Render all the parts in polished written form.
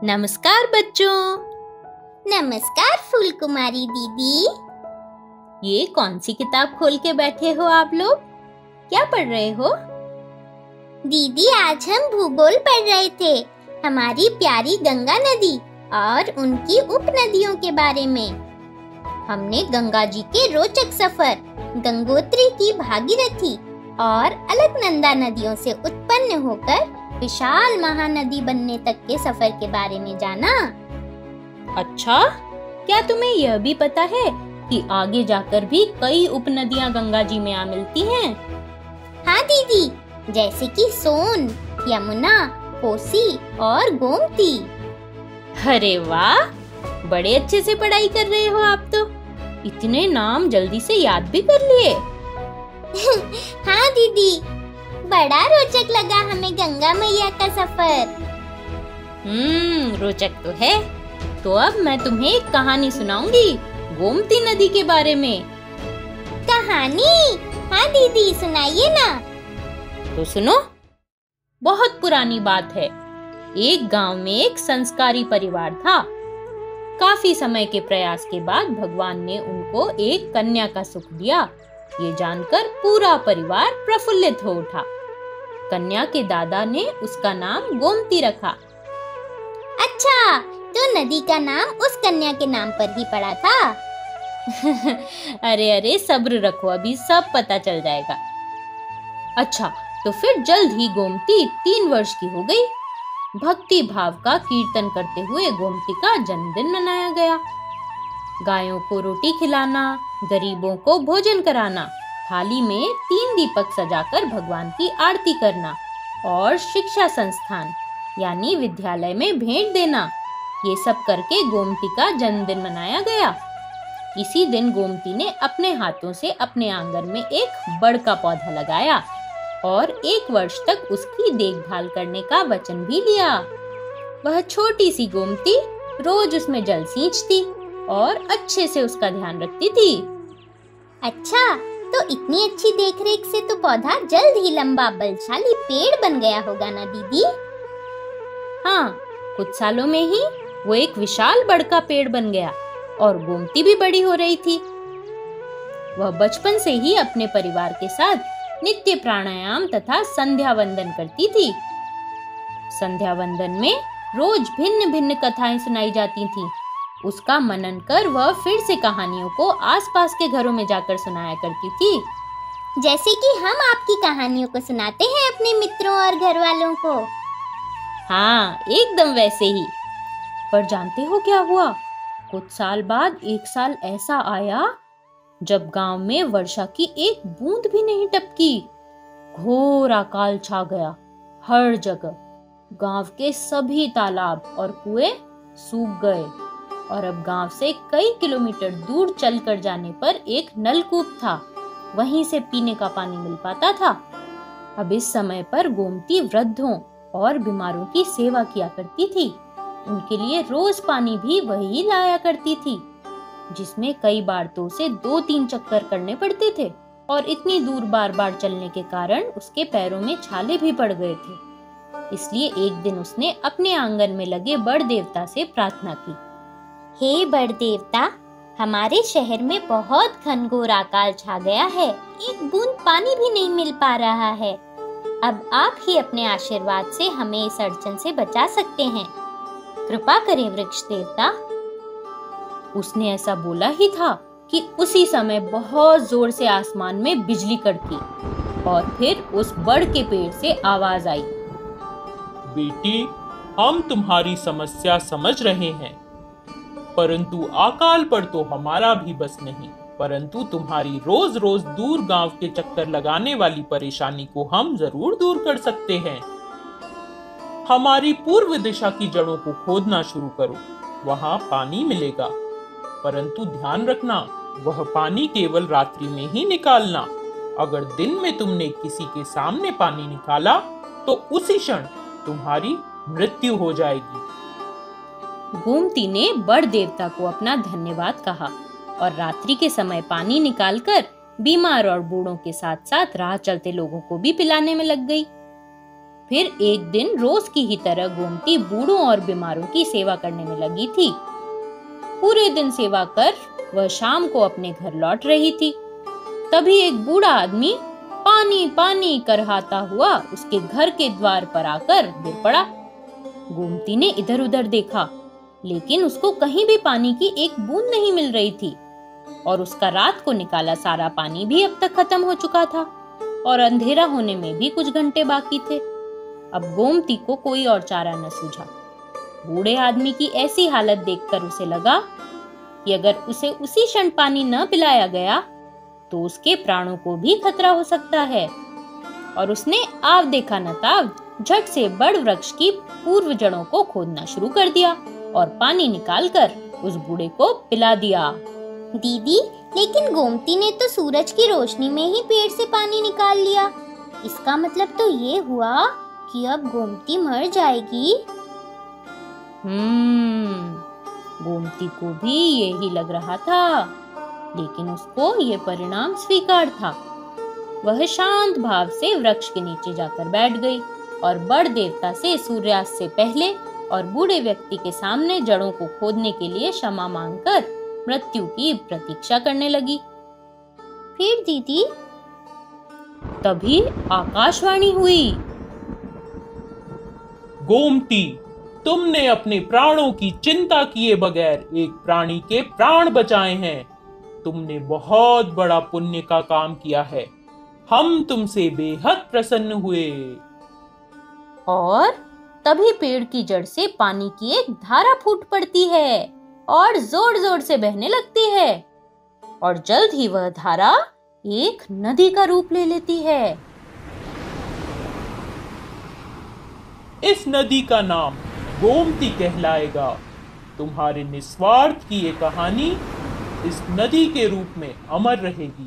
नमस्कार बच्चों। नमस्कार फूल कुमारी दीदी। ये कौन सी किताब खोल के बैठे हो आप लोग? क्या पढ़ रहे हो? दीदी आज हम भूगोल पढ़ रहे थे, हमारी प्यारी गंगा नदी और उनकी उपनदियों के बारे में। हमने गंगा जी के रोचक सफर, गंगोत्री की भागीरथी और अलकनंदा नदियों से उत्पन्न होकर विशाल महानदी बनने तक के सफर के बारे में जाना। अच्छा, क्या तुम्हें यह भी पता है कि आगे जाकर भी कई उपनदियां गंगा जी में आ मिलती हैं? हाँ दीदी, जैसे कि सोन, यमुना, कोसी और गोमती। अरे वाह, बड़े अच्छे से पढ़ाई कर रहे हो आप तो। इतने नाम जल्दी से याद भी कर लिए। हाँ दीदी, बड़ा रोचक लगा हमें गंगा मैया का सफर। रोचक तो है। तो अब मैं तुम्हें एक कहानी सुनाऊंगी गोमती नदी के बारे में। कहानी? हाँ दीदी, सुनाइए ना। तो सुनो। बहुत पुरानी बात है। एक गांव में एक संस्कारी परिवार था। काफी समय के प्रयास के बाद भगवान ने उनको एक कन्या का सुख दिया। ये जानकर पूरा परिवार प्रफुल्लित हो उठा। कन्या के दादा ने उसका नाम गोमती रखा। अच्छा, तो नदी का नाम उस कन्या के नाम पर ही पड़ा था। अरे सब्र रखो, अभी सब पता चल जाएगा। अच्छा, तो फिर जल्द ही गोमती 3 वर्ष की हो गई। भक्ति भाव का कीर्तन करते हुए गोमती का जन्मदिन मनाया गया। गायों को रोटी खिलाना, गरीबों को भोजन कराना, थाली में 3 दीपक सजाकर भगवान की आरती करना और शिक्षा संस्थान यानी विद्यालय में भेंट देना, ये सब करके गोमती का जन्मदिन मनाया गया। इसी दिन गोमती ने अपने हाथों से अपने आंगन में एक बड़ का पौधा लगाया और 1 वर्ष तक उसकी देखभाल करने का वचन भी लिया। वह छोटी सी गोमती रोज उसमें जल सींचती और अच्छे से उसका ध्यान रखती थी। अच्छा, तो इतनी अच्छी देखरेख से तो पौधा जल्द ही लंबा बलशाली पेड़ बन गया होगा ना दीदी? हाँ, कुछ सालों में ही वो एक विशाल बड़ का पेड़ बन गया और गोमती भी बड़ी हो रही थी। वह बचपन से ही अपने परिवार के साथ नित्य प्राणायाम तथा संध्या वंदन करती थी। संध्या वंदन में रोज भिन्न भिन्न कथाएं सुनाई जाती थीं। उसका मनन कर वह फिर से कहानियों को आसपास के घरों में जाकर सुनाया करती थी। जैसे कि हम आपकी कहानियों को सुनाते हैं अपने मित्रों और घर वालों को। हाँ, एकदम वैसे ही। पर जानते हो क्या हुआ? कुछ साल बाद एक साल ऐसा आया जब गांव में वर्षा की एक बूंद भी नहीं टपकी। घोर अकाल छा गया हर जगह। गांव के सभी तालाब और कुएं सूख गए और अब गांव से कई किलोमीटर दूर चलकर जाने पर एक नलकूप था, वहीं से पीने का पानी मिल पाता था। अब इस समय पर गोमती वृद्धों और बीमारों की सेवा किया करती थी। उनके लिए रोज पानी भी वही लाया करती थी, जिसमें कई बार तो उसे 2-3 चक्कर करने पड़ते थे और इतनी दूर बार बार चलने के कारण उसके पैरों में छाले भी पड़ गए थे। इसलिए एक दिन उसने अपने आंगन में लगे बड़ देवता से प्रार्थना की। हे बड़ देवता, हमारे शहर में बहुत घनघोर अकाल छा गया है। एक बूंद पानी भी नहीं मिल पा रहा है। अब आप ही अपने आशीर्वाद से हमें इस अड़चन से बचा सकते हैं। कृपा करें वृक्ष देवता। उसने ऐसा बोला ही था कि उसी समय बहुत जोर से आसमान में बिजली कड़की और फिर उस बड़ के पेड़ से आवाज आई। बेटी, हम तुम्हारी समस्या समझ रहे हैं, परंतु अकाल पर तो हमारा भी बस नहीं। परंतु तुम्हारी रोज रोज दूर गांव के चक्कर लगाने वाली परेशानी को हम जरूर दूर कर सकते हैं। हमारी पूर्व दिशा की जड़ों को खोदना शुरू करो, वहां पानी मिलेगा। परंतु ध्यान रखना, वह पानी केवल रात्रि में ही निकालना। अगर दिन में तुमने किसी के सामने पानी निकाला तो उसी क्षण तुम्हारी मृत्यु हो जाएगी। गोमती ने बड़ देवता को अपना धन्यवाद कहा और रात्रि के समय पानी निकालकर बीमार और बूढ़ों के साथ साथ राह चलते लोगों को भी पिलाने में लग गई। फिर एक दिन रोज की ही तरह गोमती बूढ़ों और बीमारों की सेवा करने में लगी थी। पूरे दिन सेवा कर वह शाम को अपने घर लौट रही थी। तभी एक बूढ़ा आदमी पानी पानी करहाता हुआ उसके घर के द्वार पर आकर गिर पड़ा। गोमती ने इधर उधर देखा, लेकिन उसको कहीं भी पानी की एक बूंद नहीं मिल रही थी और उसका रात को निकाला सारा पानी भी अब तक खत्म हो चुका था और अंधेरा होने में भी कुछ घंटे बाकी थे। अब गोमती को कोई और चारा न सूझा। बूढ़े आदमी की ऐसी हालत देखकर उसे लगा कि अगर उसे उसी क्षण पानी न पिलाया गया तो उसके प्राणों को भी खतरा हो सकता है। और उसने आव देखा न ताव झट से बड़ वृक्ष की पूर्व जड़ों को खोदना शुरू कर दिया और पानी निकालकर उस बूढ़े को पिला दिया। दीदी, लेकिन गोमती ने तो सूरज की रोशनी में ही पेड़ से पानी निकाल लिया। इसका मतलब तो ये हुआ कि अब गोमती मर जाएगी। गोमती को भी यही लग रहा था, लेकिन उसको ये परिणाम स्वीकार था। वह शांत भाव से वृक्ष के नीचे जाकर बैठ गई और बड़ देवता से सूर्यास्त से पहले और बूढ़े व्यक्ति के सामने जड़ों को खोदने के लिए क्षमा मांगकर मृत्यु की प्रतीक्षा करने लगी। फिर दीदी? तभी आकाशवाणी हुई। गोमती, तुमने अपने प्राणों की चिंता किए बगैर एक प्राणी के प्राण बचाए हैं। तुमने बहुत बड़ा पुण्य का काम किया है। हम तुमसे बेहद प्रसन्न हुए। और तभी पेड़ की जड़ से पानी की एक धारा फूट पड़ती है और जोर जोर से बहने लगती है और जल्द ही वह धारा एक नदी का रूप ले लेती है। इस नदी का नाम गोमती कहलाएगा। तुम्हारे निस्वार्थ की ये कहानी इस नदी के रूप में अमर रहेगी।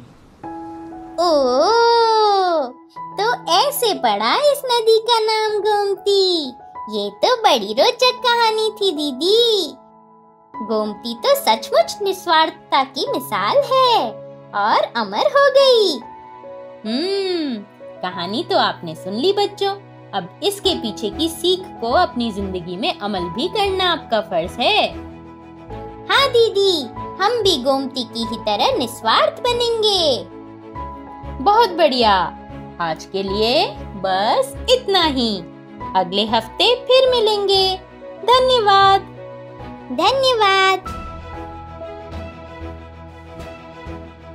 ओह, तो ऐसे पड़ा इस नदी का नाम गोमती। ये तो बड़ी रोचक कहानी थी दीदी। गोमती तो सचमुच निस्वार्थता की मिसाल है और अमर हो गई। कहानी तो आपने सुन ली बच्चों। अब इसके पीछे की सीख को अपनी जिंदगी में अमल भी करना आपका फर्ज है। हाँ दीदी, हम भी गोमती की ही तरह निस्वार्थ बनेंगे। बहुत बढ़िया। आज के लिए बस इतना ही। अगले हफ्ते फिर मिलेंगे। धन्यवाद। धन्यवाद।